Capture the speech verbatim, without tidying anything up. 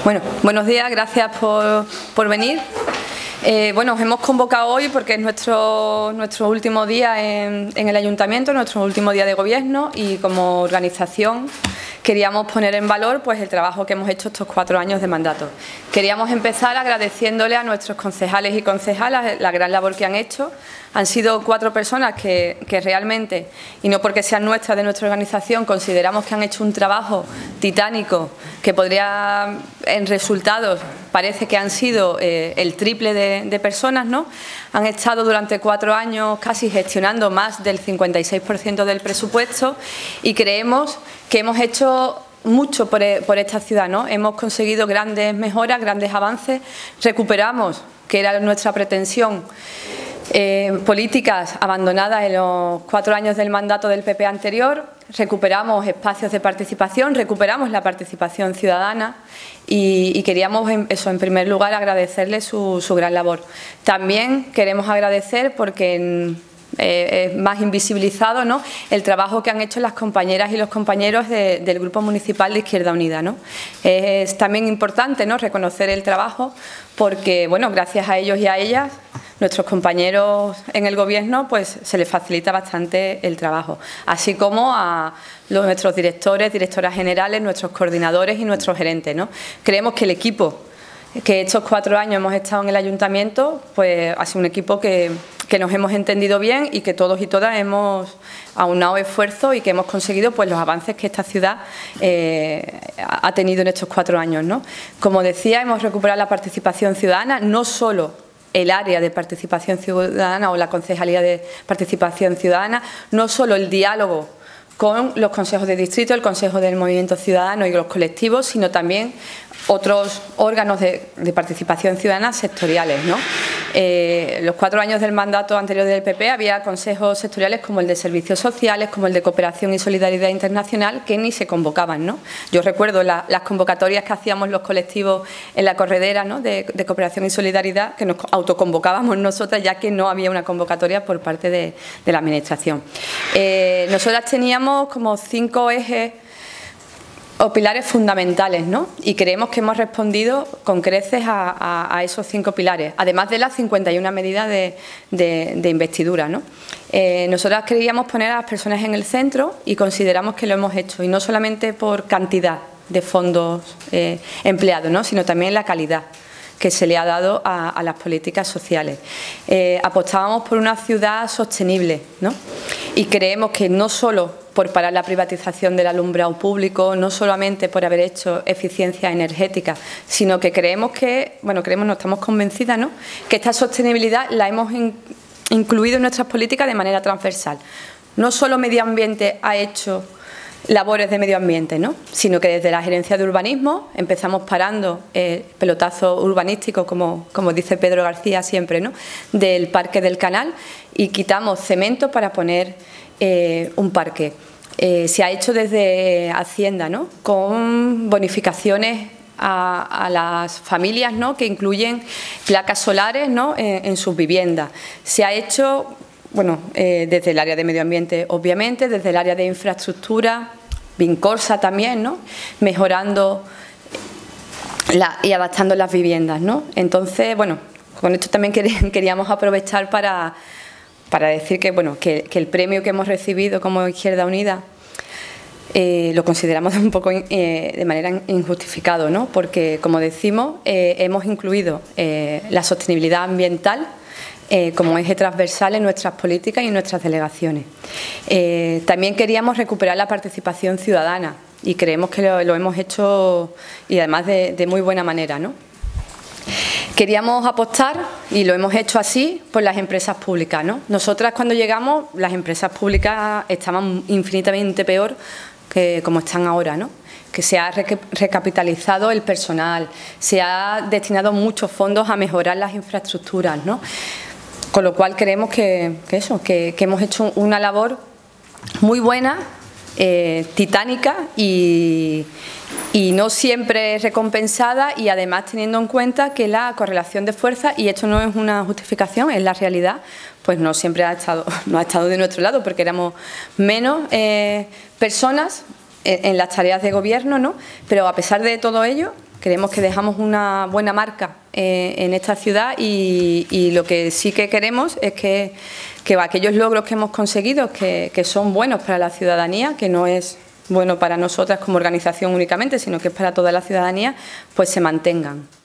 Bueno, buenos días, gracias por, por venir. Eh, bueno, os hemos convocado hoy porque es nuestro, nuestro último día en, en el Ayuntamiento, nuestro último día de gobierno, y como organización queríamos poner en valor pues, el trabajo que hemos hecho estos cuatro años de mandato. Queríamos empezar agradeciéndole a nuestros concejales y concejalas la gran labor que han hecho. Han sido cuatro personas que, que realmente, y no porque sean nuestras de nuestra organización, consideramos que han hecho un trabajo titánico que podría, en resultados, parece que han sido eh, el triple de, de personas, ¿no? Han estado durante cuatro años casi gestionando más del cincuenta y seis por ciento del presupuesto y creemos que hemos hecho mucho por, por esta ciudad, ¿no? Hemos conseguido grandes mejoras, grandes avances, recuperamos, que era nuestra pretensión, Eh, políticas abandonadas en los cuatro años del mandato del P P anterior, recuperamos espacios de participación, recuperamos la participación ciudadana y, y queríamos, en, eso, en primer lugar, agradecerle su, su gran labor. También queremos agradecer porque en, eh, es más invisibilizado, ¿no?, el trabajo que han hecho las compañeras y los compañeros de, del Grupo Municipal de Izquierda Unida, ¿no? Es también importante, ¿no?, reconocer el trabajo porque, bueno, gracias a ellos y a ellas, nuestros compañeros en el Gobierno pues se les facilita bastante el trabajo, así como a los, nuestros directores, directoras generales, nuestros coordinadores y nuestros gerentes, ¿no? Creemos que el equipo que estos cuatro años hemos estado en el Ayuntamiento pues ha sido un equipo que, que nos hemos entendido bien y que todos y todas hemos aunado esfuerzos y que hemos conseguido pues los avances que esta ciudad eh, ha tenido en estos cuatro años, ¿no? Como decía, hemos recuperado la participación ciudadana, no solo el área de participación ciudadana o la concejalía de participación ciudadana, no solo el diálogo con los consejos de distrito, el Consejo del Movimiento Ciudadano y los colectivos, sino también otros órganos de, de participación ciudadana sectoriales, ¿no? Eh, los cuatro años del mandato anterior del P P había consejos sectoriales como el de Servicios Sociales, como el de Cooperación y Solidaridad Internacional, que ni se convocaban, ¿no? Yo recuerdo la, las convocatorias que hacíamos los colectivos en la corredera, ¿no?, de, de Cooperación y Solidaridad, que nos autoconvocábamos nosotras, ya que no había una convocatoria por parte de, de la Administración. Eh, nosotras teníamos como cinco ejes o pilares fundamentales, ¿no? Y creemos que hemos respondido con creces a, a, a esos cinco pilares, además de las cincuenta y una medidas de, de, de investidura, ¿no? Eh, nosotras queríamos poner a las personas en el centro y consideramos que lo hemos hecho, y no solamente por cantidad de fondos eh, empleados, ¿no?, sino también la calidad que se le ha dado a, a las políticas sociales. Eh, apostábamos por una ciudad sostenible, ¿no? Y creemos que no solo por parar la privatización del alumbrado público, no solamente por haber hecho eficiencia energética, sino que creemos que, bueno, creemos, no estamos convencidas, ¿no?, que esta sostenibilidad la hemos in, incluido en nuestras políticas de manera transversal. No solo Medio Ambiente ha hecho labores de medio ambiente, ¿no?, sino que desde la Gerencia de Urbanismo empezamos parando el eh, pelotazo urbanístico, como, como dice Pedro García siempre, ¿no?, del Parque del Canal, y quitamos cemento para poner eh, un parque. Eh, se ha hecho desde Hacienda, ¿no?, con bonificaciones a, a las familias, ¿no?, que incluyen placas solares, ¿no?, en, en sus viviendas. Se ha hecho, bueno, eh, desde el área de medio ambiente, obviamente, desde el área de infraestructura, Vincorsa también, ¿no?, mejorando la, y adaptando las viviendas, ¿no? Entonces, bueno, con esto también queríamos aprovechar para, para decir que, bueno, que, que el premio que hemos recibido como Izquierda Unida eh, lo consideramos un poco eh, de manera injustificado, ¿no?, porque, como decimos, eh, hemos incluido eh, la sostenibilidad ambiental Eh, como eje transversal en nuestras políticas y en nuestras delegaciones. Eh, también queríamos recuperar la participación ciudadana y creemos que lo, lo hemos hecho, y además de, de muy buena manera, ¿no? Queríamos apostar, y lo hemos hecho así, por las empresas públicas, ¿no? Nosotras, cuando llegamos, las empresas públicas estaban infinitamente peor que como están ahora, ¿no? Que se ha recapitalizado el personal, se ha destinado muchos fondos a mejorar las infraestructuras, ¿no? Con lo cual creemos que, que eso, que, que hemos hecho una labor muy buena, eh, titánica y, y no siempre recompensada, y además teniendo en cuenta que la correlación de fuerzas, y esto no es una justificación, es la realidad, pues no siempre ha estado, no ha estado de nuestro lado, porque éramos menos eh, personas en las tareas de gobierno, ¿no? Pero a pesar de todo ello, Creemos que dejamos una buena marca eh, en esta ciudad y, y lo que sí que queremos es que, que aquellos logros que hemos conseguido, que, que son buenos para la ciudadanía, que no es bueno para nosotras como organización únicamente, sino que es para toda la ciudadanía, pues se mantengan.